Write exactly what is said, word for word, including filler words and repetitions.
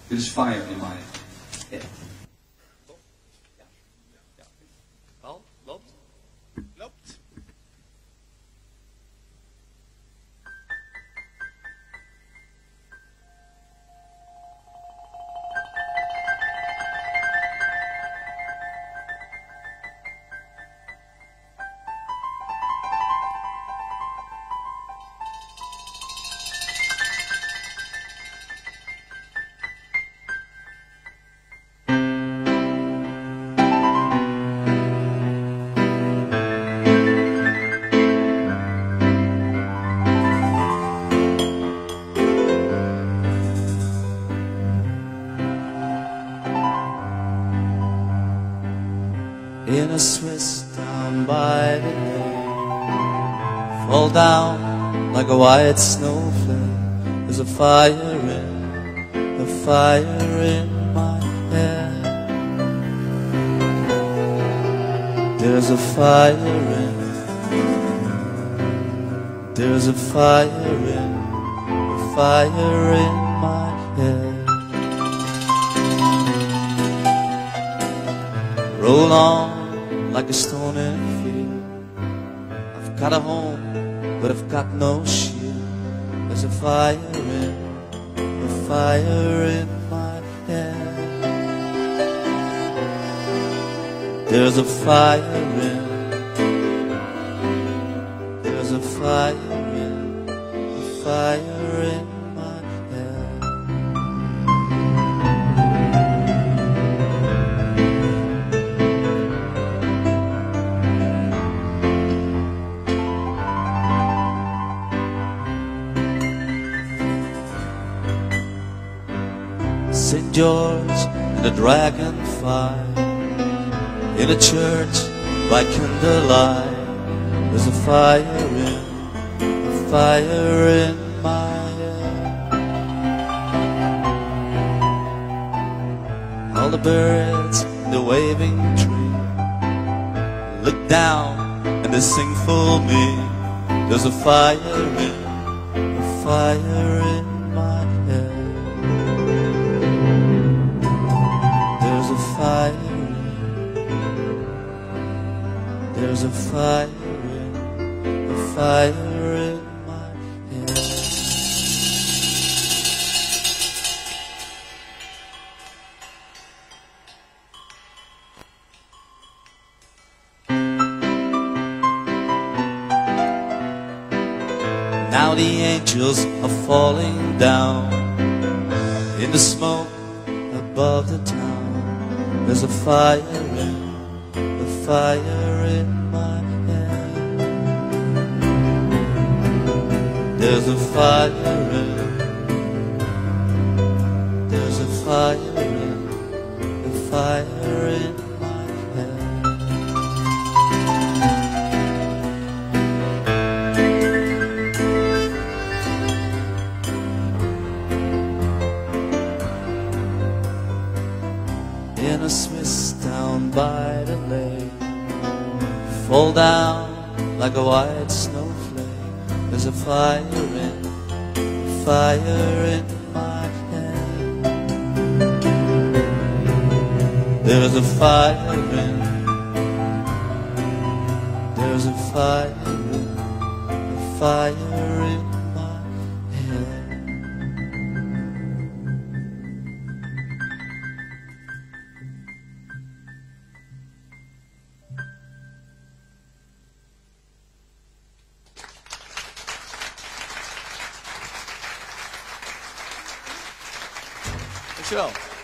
Dit is Fire in My Head. Al, loopt. Loopt. In a Swiss town by the lake, fall down like a white snowflake. There's a fire in, a fire in my head. There's a fire in, there's a fire in, a fire in my head. Roll on like a stone in a field. I've got a home, but I've got no shield. There's a fire in, a fire in my head. There's a fire in, there's a fire in, a fire in my head. Saint George and the dragonfly in a church by candlelight. There's a fire in, a fire in my head. All the birds in the waving tree look down and they sing for me. There's a fire in, a fire in my head. There's a fire in, there's a fire in, a fire in my head. Now the angels are falling down in the smoke above the town. There's a fire in, a fire in my head. There's a fire in, there's a fire in, a fire in my head. In a Swiss town by the lake, fall down like a white snowflake. There's a fire in, a fire in my head. There's a fire in, there's a fire in, a fire in my head. Dankjewel.